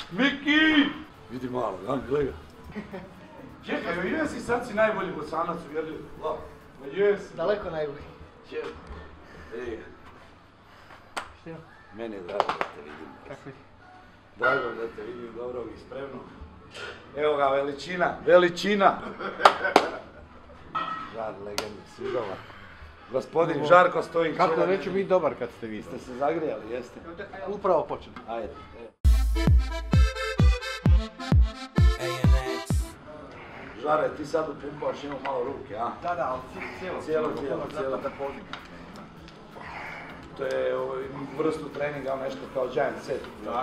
Miki! Vidi malo, gledaj ga. Čekaj, jesi sad si najbolji bosanac u Jerljivu? Ma jesi. Daleko najbolji. Ej ga. Što? Meni je drago da te vidim. Kako je? Drago da te vidim, dobro i spremno. Evo ga, veličina! Žar legenda sudova. Gospodin Žarko Stojić. Kako neću biti dobar kad ste vi? Ste se zagrijali, jeste? Upravo počnem. Ajde. Žare, ti sad upumpaš, imam malo ruke, a? Da, ali Cijelo. da podigneš. To je vrstu treninga, nešto kao giant set. Da.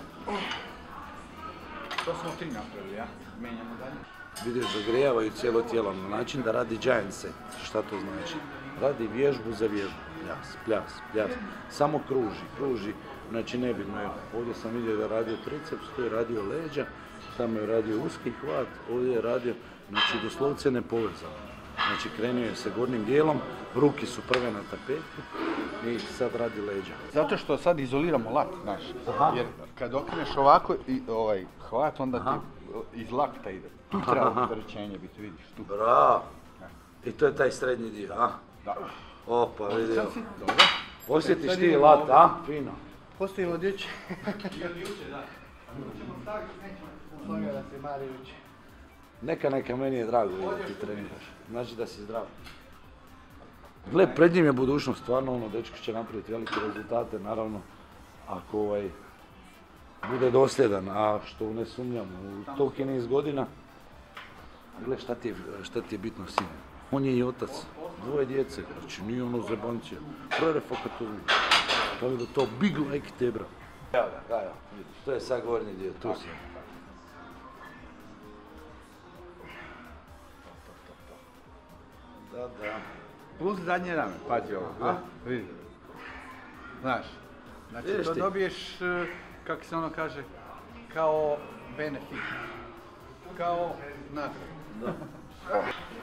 To smo 3 napravili, ja? Menjamo dalje. Vidiš, zagrijavaju cijelo tijelo na način da radi giant set. Šta to znači? Radi vježbu za vježbu. Pljas. Samo kruži. Znači nebitno je. Ovdje sam vidio da je radio triceps, tu je radio leđa, tamo je radio uski hvat, ovdje je radio, znači doslovce nepovezano. Znači krenio je sa gornjim dijelom, ruke su prve na tapetu i sad radi leđa. Zato što sad izoliramo lat, znaš. Jer kad okreneš ovako i hvat, onda ti iz lakta ide. Tu treba opterećenje biti, vidiš, tu. Bravo! I to je taj srednji dio, a? Da. Opa, vidio. Dobro. Osjetiš ti lat, a? Fino. Postoji vodič. Juče, da. Toga da se mari uči. Neka, meni je drago da ti treniraš. Znači da si zdrav. Gle, pred njim je budućnost, stvarno dečko će napraviti velike rezultate, naravno, ako bude dosljedan, a što ne sumnjam, u toliki niz godina. Gle, šta ti je bitno, sin? On je i otac, 2 djece, znači nije ono zebancija. Prere fakat uvijek. Tako da to big like te, bro. Evo ga, vidiš, to je sad gornji dio, tu si. Da. Plus zadnje rame, pazi ovo, vidi. Znaš, znači to dobiješ, kako se ono kaže, kao benefit, kao nagradu. Da.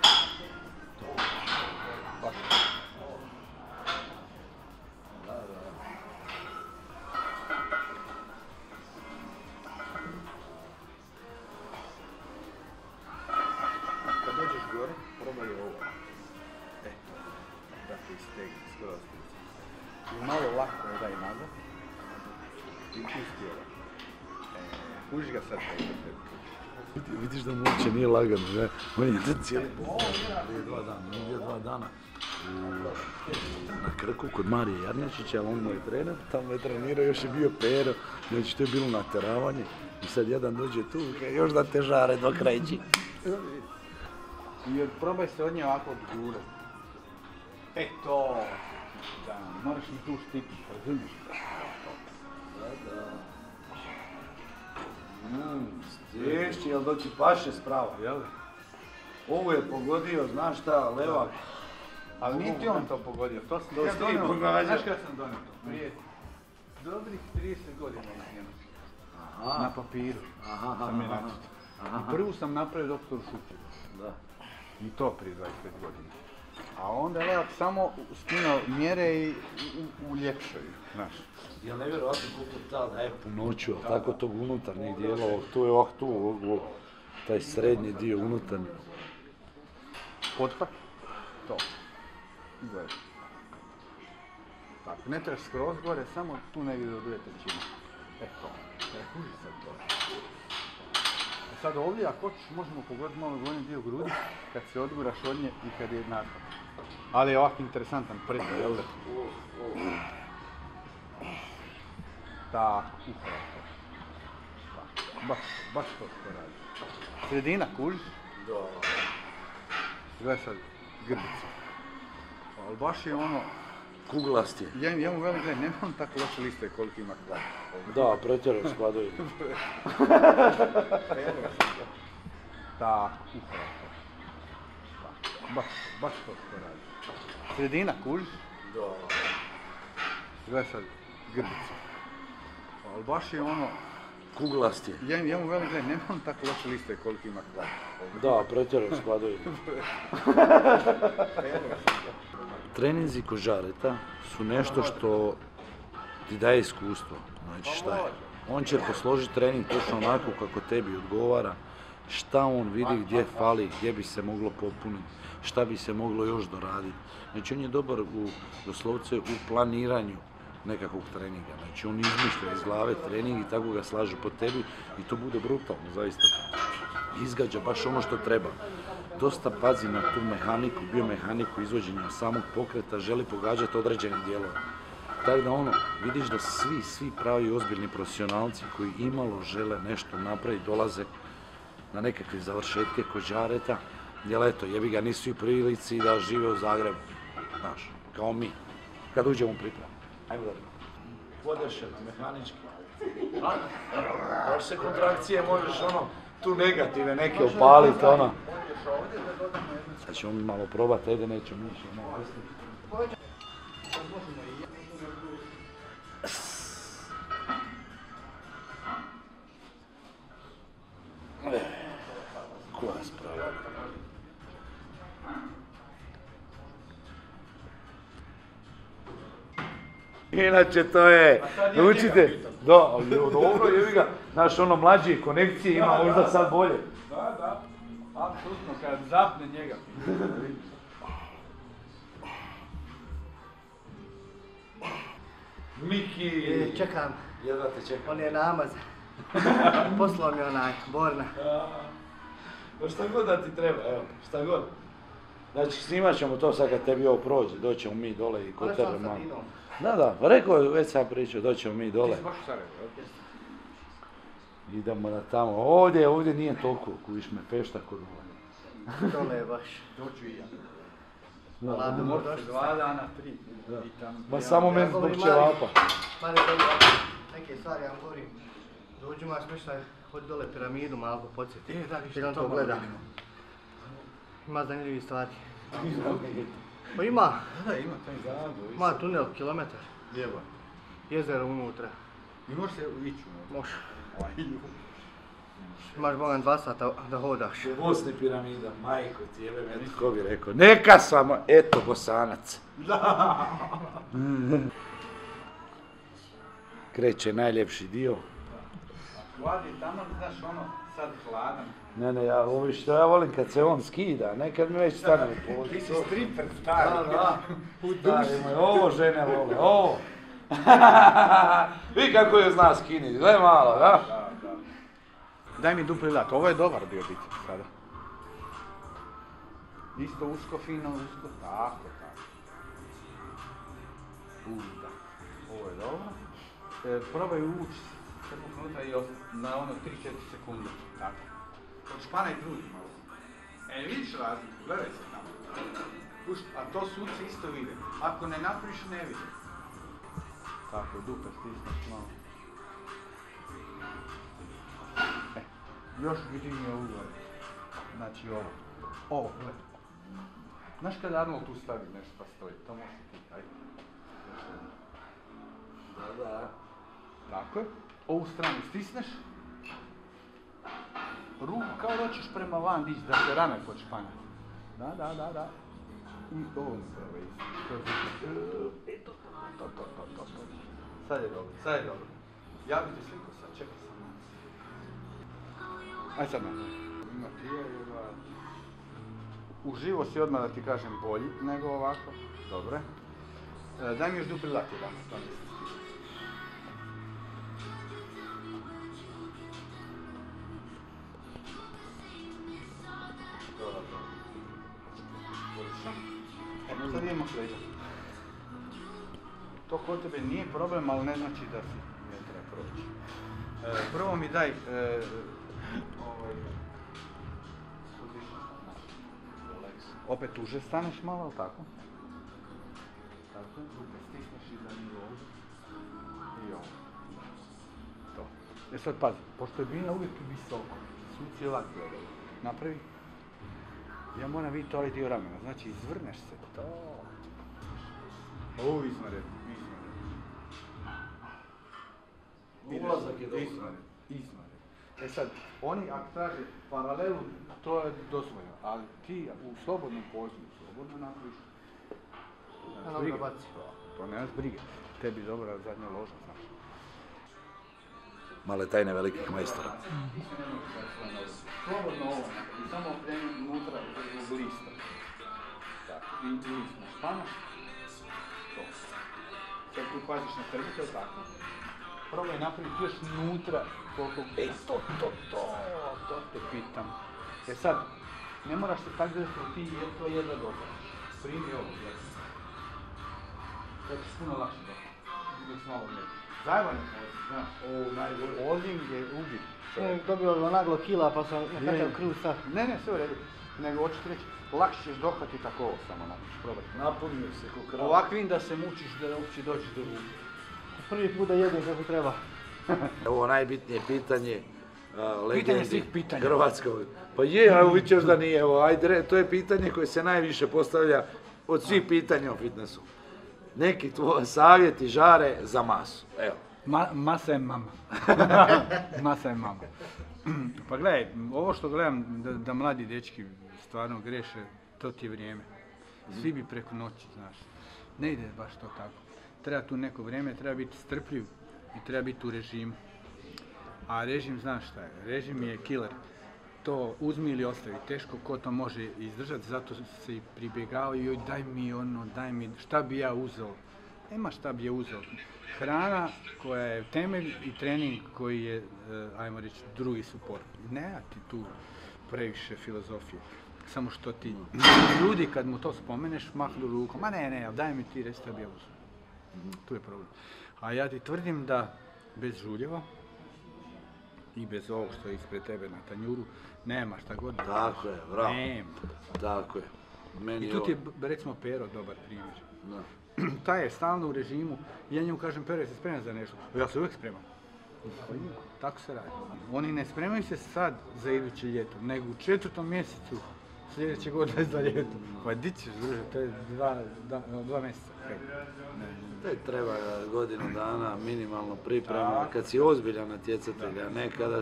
Kad dođeš gore, probaj ovo. Dakle, istegni, skoro stigni. I malo lako je daj nazad. I pusti ovo. Puši ga sad pa ide tebi. Vidiš da mu uopće nije lagano, ne? On je cijeli prije 2 dana. Na Krku kod Marije Jarnjačića, on mu je trener, tamo je trenirao, još je bio Pero, znači to je bilo nateravanje. I sad jedan dođe tu, još da te žare dok reći. I probaj se od nje ovako odgurati. To! Da, moraš mi tu štipiti, razumiješ? Stješći, jel dok ti paše spravo, jel? Ovo je pogodio, znaš šta, levak. Ali nije ti on to pogodio, to sam donio. Znaš kada sam donio to? Prije dobrih 30 godina na Njemačku. Na papiru sam je načito. I prvu sam napravio doktoru Šućevu. I to prije 25 godina. A onda je levak samo skinuo mjere i uljepšao ih, znaš. Jel nevjerovatno koliko ta daje punoću, ali tako tog unutarnjeg dijela, tu je taj srednji dio unutarnji. Pothvat, to. Gore. Tako, ne trebaš skroz gore, samo tu negdje do 2/3. To. Kuži sad to. Sad ovdje, ako hoćeš, možemo pogoditi malo gornji dio grudi, kad se odguraš od nje i kad je nakon. Ali je ovako interesantan pregled, jel da? Tako, upravo to. Tako, baš to što radi. Sredina, kužiš? Da. Gledaj sad, grbica. Ali baš je ono... Kuglast je. Ja mu velim, gledaj, nema on tako loše liste koliko ima kvart. Da, pretjerao skladaju. Tako, upravo to. Tako, baš to što radi. Sredina, kužiš? Da. Gledaj sad, grbica. Ali baš je ono... Kuglast je. Ja mu velim, gledaj, nema on tako loše liste koliko ima kvart. Da, pretjerao skladaju. Treninzi kod žareta su nešto što ti daje iskustvo. Znači šta je? On će posložiti trening točno onako kako tebi odgovara, šta on vidi gdje fali, gdje bi se moglo popuniti, šta bi se moglo još doraditi. Znači on je dobar doslovce u planiranju nekakvog treninga. Znači on izmišlja iz glave trening i tako ga slaže po tebi i to bude brutalno, zaista. Izgađa baš ono što treba. Dosta pazi na tu mehaniku, biomehaniku izvođenja samog pokreta, želi pogađati određene dijelove. Tako da vidiš da svi pravi ozbiljni profesionalci koji imalo žele nešto napraviti, dolaze na nekakve završetke kod Đareta, jer eto, jebi ga, nisu u prilici da žive u Zagrebu, znaš, kao mi, kad uđemo u pripremu. Ajmo da podešeno, mehanički. Baš se kontrakcije možeš tu negative neke opaliti, Sad ćemo mi malo probati, ajde nećemo ništa, koja sprava. Inače to je, učite, dobro jebi ga, znaš mlađe konekcije ima možda sad bolje. Da, apsolutno, kad zapne njega. Miki! Čekam. Jedva te čekam. On je namaz. Poslao mi Borna. Pa šta god da ti treba, evo, šta god. Znači snimat ćemo to sad kad tebi ovo prođe, doćemo mi dole i kod tebe malo. Da, pa rekao je, već sam pričao, doćemo mi dole. Ti si baš u Sarajevu, jel? Idemo na tamo, ovdje nije toliko, kuviš me fešta kod ovdje. Dole je baš. Doću i ja. Ladno mu došli. 2 dana, 3. Ma samo meni zbog ćevapa. Mane dobro, neke stvari ja vam govorim. Dođu ima smještaj, hodi dole piramidu malo podsjeti. Da, više jer on to to gleda. Ima zanimljivih stvari. Pa ima. Da, ima taj zadu. Ima tunel, kilometar. Lijevo. Jezero unutra. I može se ići unutra. Može. Imaš bogan 2 sata da hodaš. U Bosni piramida, majko ti jebe me, ko bi rekao, neka samo, eto Bosanac. Kreće najljepši dio. Vladi tamo, znaš sad hladan. Ne, ja volim kad se on skida, nekad mi već stane u podu. Ti si striper stari. Da. Ovo žene vole, ovo. Vi kako je zna skiniti, gledaj malo, da? Da. Daj mi dupli lat, ovo je dobar bio biceps sada. Isto usko, fino, usko, tako. Da, ovo je dobro. Probaj ući unutra i na 3-4 sekunde, tako. Od špana i trudi malo. Vidiš razliku, gledaj se tamo. A to suci isto vide. Ako ne napraviš, ne vide. Tako, dupe stisneš malo. Još vidimije ugore. Znači ovo, gledaj. Znaš kada Arnold tu stavi nešto pa stoji, to može ti, ajde. Da. Tako je. Ovu stranu stisneš. Ruku kao da hoćeš prema van dići, da se rame kod španja. Da. I ovo mi pravo isto. To. Sad je dobro. Ja bi te sliku sad, čekaj sam. Aj sad nazad. Uživo si odmah da ti kažem bolji nego ovako. Dobre. Daj mi još dupli lat jedan. Sad idemo sleđa. To kod tebe nije problem, ali ne znači da si ne treba proći. Prvo mi daj opet uže staneš malo, ali tako? Tako, ruke stisneš i za njih ovdje. I ovo. To. Sad pazi, pošto je bina uvijek visoko, suci ovak gledaju. Napravi. Ja moram vidjeti ovaj dio ramena, znači izvrneš se. To. Ovo izvanredno. Ulazak je dobro. Izvanredno. Sad, oni ako traže paralelu, to je dozvoljeno, ali ti u slobodnom pozivu, slobodno napraviš. To nemaš brige. Tebi dobra zadnja loža, znaš. male tajne velikih majstora. Slobodno ovo, i samo okreni unutra u lista. Tako, i list na španaš. To. Sad tu paziš na trbutel, tako. Probaj napraviti još unutra koliko... To te pitam. Sad, ne moraš se tako da ti je to jedva dobro. Primi ovo, gledaj. To ćeš puno lakše dobro. Ideš malo gledaj. Zajvan je ovo, znaš. Ovdje je ubit. Dobio naglo kila pa sam nekakav krv sad. Ne, sve u redu. Nego hoću ti reći, lakše ćeš dohvatiti tako ovo samo napiš, probaj. Napunio se ko krava. Ovakvim da se mučiš da uopće dođeš do ruke. Prvi put da jedem kako treba. Ovo najbitnije pitanje legendi svih pitanja. Hrvatskog. Pa je, a vi ćeš da nije. Evo, ajde, to je pitanje koje se najviše postavlja od svih pitanja o fitnessu. Neki tvoj savjeti žare za masu. Evo. Masa je mama. Masa je mama. Pa gledaj, ovo što gledam da mladi dečki stvarno greše, to ti je vrijeme. Svi bi preko noći, znaš. Ne ide baš to tako. Treba tu neko vrijeme, treba biti strpljiv i treba biti u režimu. A režim, znaš šta je? Režim je killer. To uzmi ili ostavi, teško ko to može izdržati, zato se i pribjegavaju, joj daj mi ono, daj mi, šta bi ja uzeo? Nema šta bi ja uzeo. Hrana koja je temelj i trening koji je, ajmo reći, drugi suport. Ne, ti tu previše filozofije. Samo što ti ljudi kad mu to spomeneš mahnu rukom, ma ne, daj mi ti reći šta bi ja uzeo. Tu je problem. A ja ti tvrdim da bez žuljeva i bez ovog što je ispred tebe na tanjuru, nema šta god. Tako je, bravo. Nema. Tako je. Meni I tu ti je, recimo, Pero dobar primjer. Da. Taj je stalno u režimu, ja njemu kažem, Pero, jesi spreman za nešto? Ja se uvijek spremam. Tako se radi. Oni ne spremaju se sad za iduće ljeto, nego u 4. mjesecu sljedeće godine za ljeto. Pa di ćeš, druže, to je 2 mjeseca. Te treba godinu dana minimalno priprema, kad si ozbiljan natjecatelj, a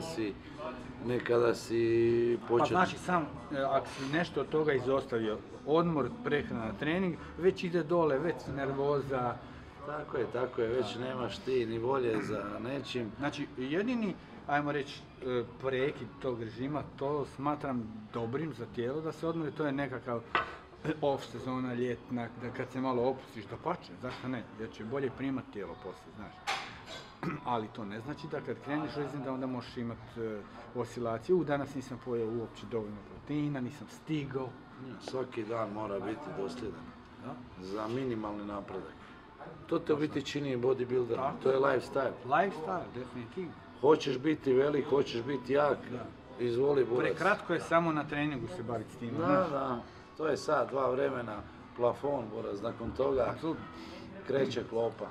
ne kada si Pa početnik. znači sam, ako si nešto od toga izostavio, odmor, prehrana, trening, već ide dole, već nervoza. Tako je, već nemaš ti ni volje za nečim. Znači, jedini, ajmo reći, prekid tog režima, to smatram dobrim za tijelo da se odmori, to je nekakav off sezona, ljetna, da kad se malo opustiš da pače, zašto ne, jer će bolje primati tijelo poslije, znaš. Ali to ne znači da kad kreneš rezin da onda možeš imati oscilacije. Danas nisam pojeo uopće dovoljno proteina, nisam stigao. Svaki dan mora biti dosljedan za minimalni napredak. To te u biti čini bodybuilder, to je lifestyle. Lifestyle, definitivno. Hoćeš biti velik, hoćeš biti jak, izvoli borac. Prekratko je samo na treningu se baviti s tim. Da, to je sad 2 vremena, plafon borac, nakon toga kreće klopa.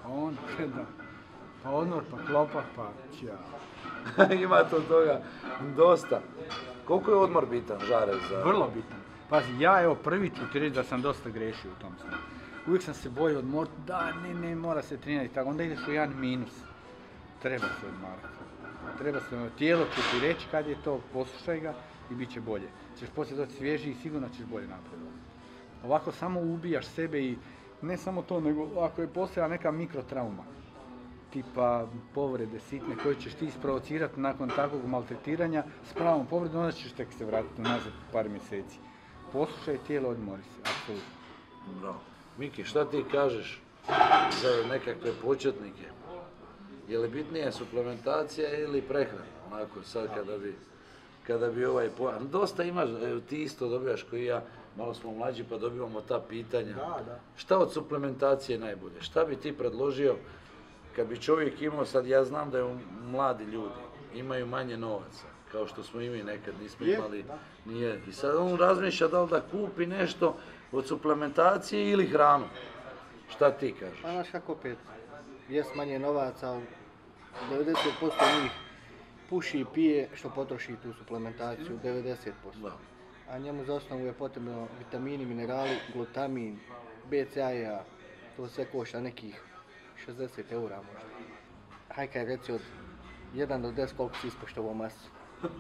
Pa odmor, pa klopa, pa čao. Ima to toga dosta. Koliko je odmor bitan, žare za... Vrlo bitan. Pazi, ja evo prvi ću ti reći da sam dosta grešio u tom smislu. Uvijek sam se bojio odmoriti, ne, mora se trenirati tako, onda ideš u jedan minus. Treba se odmarati. Tijelo će ti reći kad je to, poslušaj ga i bit će bolje. Ćeš poslije doći svježi i sigurno ćeš bolje napredovati. Ovako samo ubijaš sebe i ne samo to, nego ako je postojala neka mikrotrauma, tipa povrede sitne koje ćeš ti isprovocirati nakon takvog maltretiranja s pravom povredom, onda ćeš tek se vratiti nazad par mjeseci. Poslušaj tijelo, odmori se, apsolutno. Bravo. Miki, šta ti kažeš za nekakve početnike? Je li bitnija suplementacija ili prehrana? Onako sad kada bi ovaj pojam. Dosta imaš, ti isto dobivaš koji ja, malo smo mlađi pa dobivamo ta pitanja. Da. Šta od suplementacije najbolje? Šta bi ti predložio kad bi čovjek imao, sad ja znam da je mladi ljudi, imaju manje novaca, kao što smo i mi nekad nismo imali. Nije. I sad on razmišlja da li da kupi nešto od suplementacije ili hranu. Šta ti kažeš? Pa znaš kako opet, jest manje novaca, 90% njih puši i pije što potroši tu suplementaciju, 90%. Da. A njemu za osnovu je potrebno vitamini, minerali, glutamin, BCA, to sve košta nekih 60 eura možda. Hajka je reci od 1 do 10 koliko si ispoštovao masu.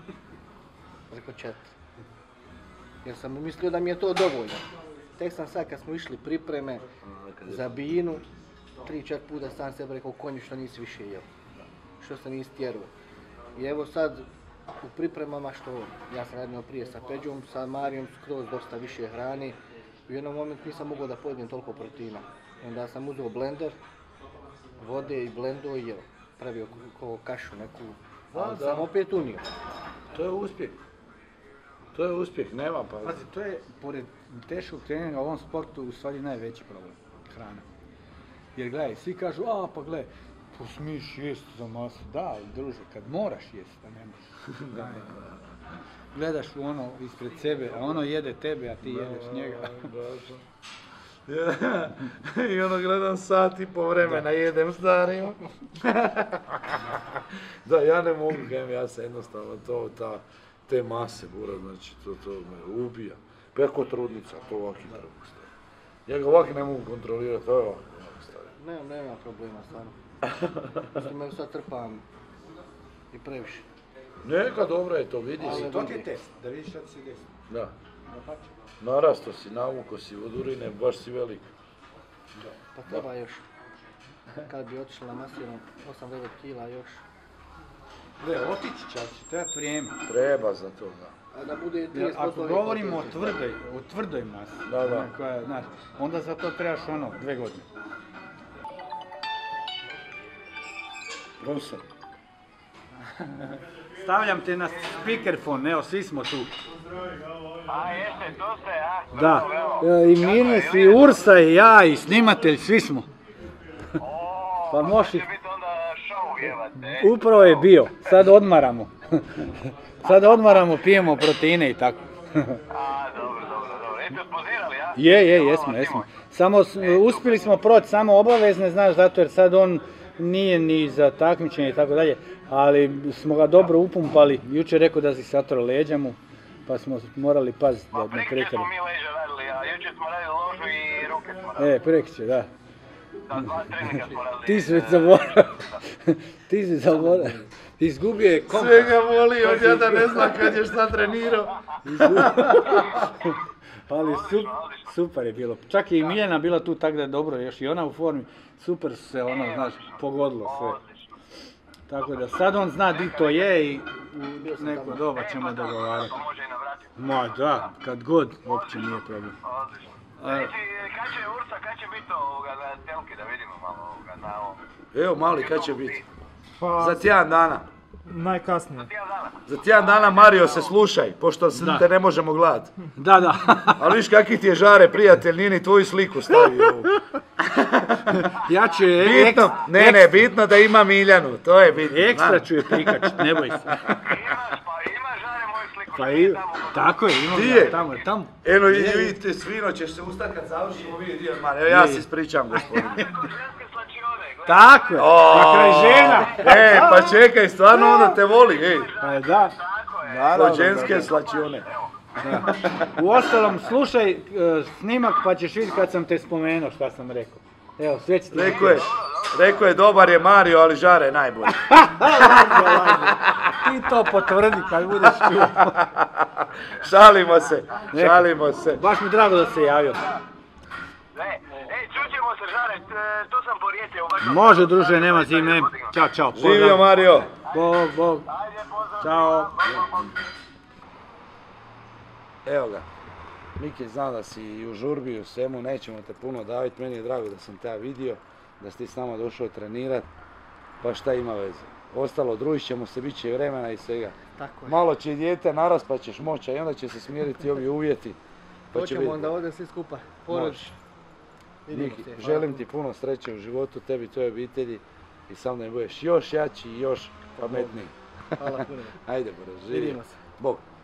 Rekao 4. Jer sam mislio da mi je to dovoljno. Tek sam sad kad smo išli pripreme za binu, 3-4 puta sam sebe rekao konju što nisi više jeo. Što se nisi tjeruo. I evo sad u pripremama što ja sam radio prije sa Peđom, sa Marijom skroz dosta više hrani. U jednom momentu nisam mogao da pojedem toliko proteina. Onda sam uzeo blender, vode i blendo i jeo. Pravio kao kašu neku, ali sam opet unio. To je uspjeh. To je uspjeh, nema pa. Pazi, to je, pored teškog treninga u ovom sportu, u stvari najveći problem, hrana. Jer gledaj, svi kažu, pa gledaj, smiješ jest za masu. Da, druže, kad moraš jest, a ne možeš. Gledaš ono ispred sebe, a ono jede tebe, a ti jedeš njega. I ono gledam sat i po vremena, jedem starima. Da, ja ne mogu, ja se jednostavno te mase bura, znači to me ubija. Peko trudnica, to ovaki treba staviti. Ja ga ovaki ne mogu kontrolirati, to je ovaki staviti. Nema problema, stvarno. Mislim, evo sad trpam i previše. Neka, dobro je to, vidi se. To ti je test, da vidiš šta ti se desi. Da. Narasto si, navuko si od urine, baš si velik. Pa treba još. Kad bi otišla na masirom, 8-9 kila još. Gle, otići će, ali će trebati vrijeme. Treba za to, da. A da bude 30% Ako govorimo o tvrdoj masi, da. Koja, znaš, onda za to trebaš 2 godine. Robson. Stavljam te na speakerfon, evo, svi smo tu. A jeste, tu ste, a? Da, i Minus, i Ursa, i ja, i snimatelj, svi smo. Pa može. Će biti onda show, jevate. Upravo je bio, sad odmaramo. Sad odmaramo, pijemo proteine i tako. A, dobro. Jeste pozirali, a? Jesmo. Samo uspjeli smo proći samo obavezne, znaš, zato jer sad on nije ni za takmičenje i tako dalje, ali smo ga dobro upumpali. Jučer rekao da si satro leđa mu, pa smo morali paziti da ne prekali. Prikće smo mi leđa radili, a jučer smo radili ložu i ruke smo radili. Prekće, da. Da, 2 treninga smo radili. Ti si već zaboravio. Izgubio je kompas. Sve ga voli, od jada ne zna kad je šta trenirao. Ali super je bilo. Čak je i Miljana bila tu tako da je dobro, još i ona u formi. Super su se znaš, pogodilo sve. Tako da sad on zna di to je i u neko doba ćemo dogovarati. Može i navratiti. Ma da, kad god, uopće nije problem. Odlično. Reci, kad će Ursa, kad će biti na telki da vidimo malo na ovom? Evo mali, kad će biti? Za tjedan dana. Najkasnije. Za tjedan dana, Mario, se slušaj, pošto te ne možemo gledati. Da. Ali viš kakvi ti je žare, prijatelj, nije ni tvoju sliku stavio ovu. Ja ću bitno da ima Miljanu, to je bitno. Ekstra ću je prikačit, ne boj se. Ima žare moju sliku. Tako je, imam ja tamo. Eno, vidite, svino ćeš se ustati kad završimo video, Mario, ja se ispričam, gospodine. Tako je, na kraj žena. Pa čekaj, stvarno onda te voli, ej. Pa da. Od ženske slačione. Uostalom, slušaj snimak pa ćeš vidjeti kad sam te spomenuo šta sam rekao. Evo, sve će ti... Rekao je, dobar je Mario, ali žare je najbolji. Ti to potvrdi kad budeš čuo. Šalimo se. Baš mi drago da se javio. Čućemo se, žare, tu sam po rijeci. Može, druže, nema zime. Ćao. Živio, Mario. Bog. Ćao. Evo ga. Miki, znam da si i u žurbi i u svemu, nećemo te puno daviti. Meni je drago da sam te vidio, da si ti s nama došao trenirati. Pa šta ima veze. Ostalo, družit ćemo se, bit će vremena i svega. Tako je. Malo će dijete narast pa ćeš moći, a i onda će se smiriti ovi uvjeti. Hoćemo onda ovdje svi skupa. Možeš. Miki, želim ti puno sreće u životu, tebi i tvojoj obitelji i sam da mi budeš još jači i još pametniji. Hvala puno. Ajde, živi. Vidimo se. Bog.